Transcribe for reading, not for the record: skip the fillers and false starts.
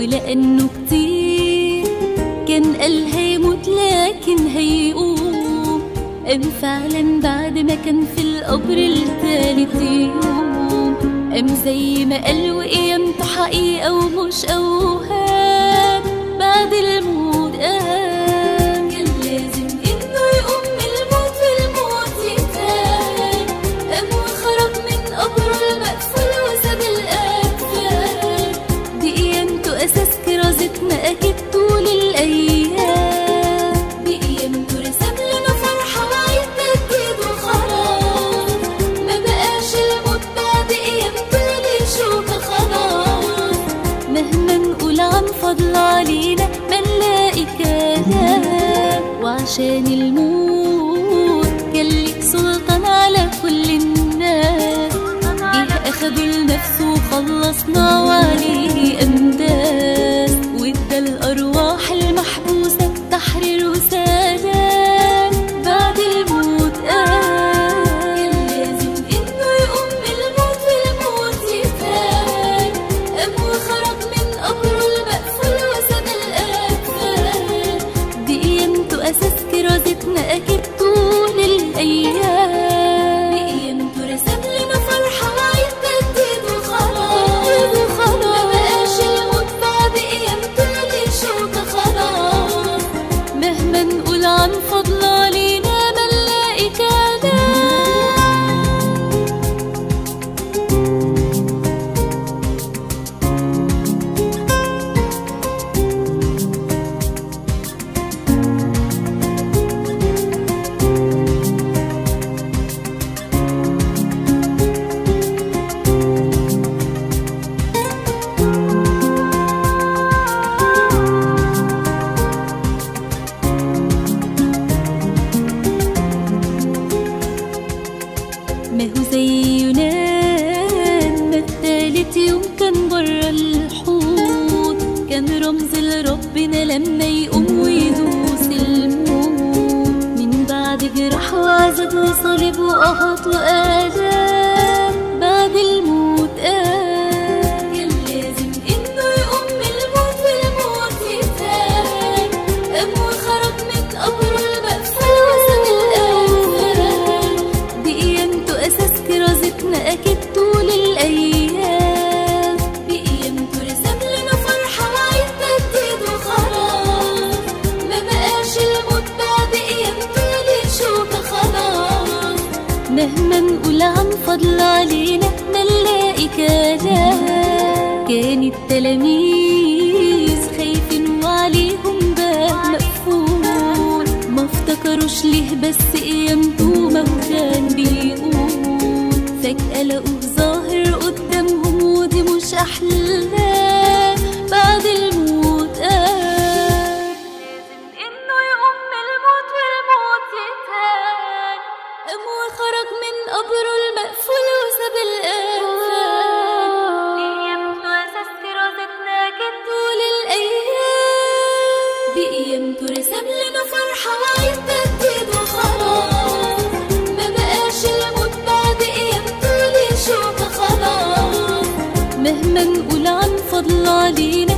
ولأنه كتير كان قال هيموت لكن هيقوم، قام فعلا بعد ما كان في القبر التالت يوم، قام زي ما قال وقيامته حقيقة ومش أوهام. بعد الموت قام، كان لازم إنه يقوم من الموت والموت يتهان، قام وخرج من قبره المقفول وساب الأكفان. دي قيامته أساس كرازتنا أكيد طول الأيام، بقيامته رسم لنا فرحة وعيد تجديد وخلاص، ما بقاش الموت بعد قيامته ليه شوكة خلاص. مهما نقول عن فضل علينا ما نلاقي كلام، وعشان الموت كان ليك سلطان على كل الناس، جه أخده لنفسه وخلصنا وعليه أمداس، وادى الأرواح المحبوسة تحرير وسلام. بعد الموت قام، كان لازم إنه يقوم من الموت والموت يتهان، قام وخرج من قبره المقفول وساب الأكفان. دي قيامته أساس كرازتنا أكيد طول الأيام، بقيامته رسم لنا فرحة وعيد تجديد وخلاص، ما بقاش الموت بعد قيامته ليه شوكة خلاص. مهما نقول عن فضل علينا ما نلاقي كلام. ما هو زي يونان ما في تالت يوم كان برا الحوض، كان رمز لربنا لما يقوم ويدوس الموت، من بعد جراح وعذاب وصليب وقهط وآلام. بعد الموت قام، كان لازم إنه يقوم من الموت والموت يتهان، قام وخرج من قبره المقفول وساب الأكفان. دي قيامته أساس كرازتنا أكيد طول الأيام، بقيامته رسم لنا فرحة وعيد تجديد وخلاص، ما بقاش الموت بعد قيامته ليه شوكة خلاص. مهما نقول عن فضل علينا ما نلاقي كلام. كان التلاميذ خايفين وعليهم باب مقفول، ما افتكروش ليه بس قيامته ما هو كان بيقول. فجأة لقوه ظاهر قدامهم ودي مش أحلام. بعد الموت قام، إنه يقوم من الموت والموت يتهان، قام وخرج من قبره المقفول وساب الأكفان. قيامته أساس كرازتنا أكيد طول الأيام، بقيامته رسم لنا فرحة وعيد تجديد وخلاص، ما بقاش الموت بعد قيامته ليه شوكة خلاص. مهما نقول عن فضل علينا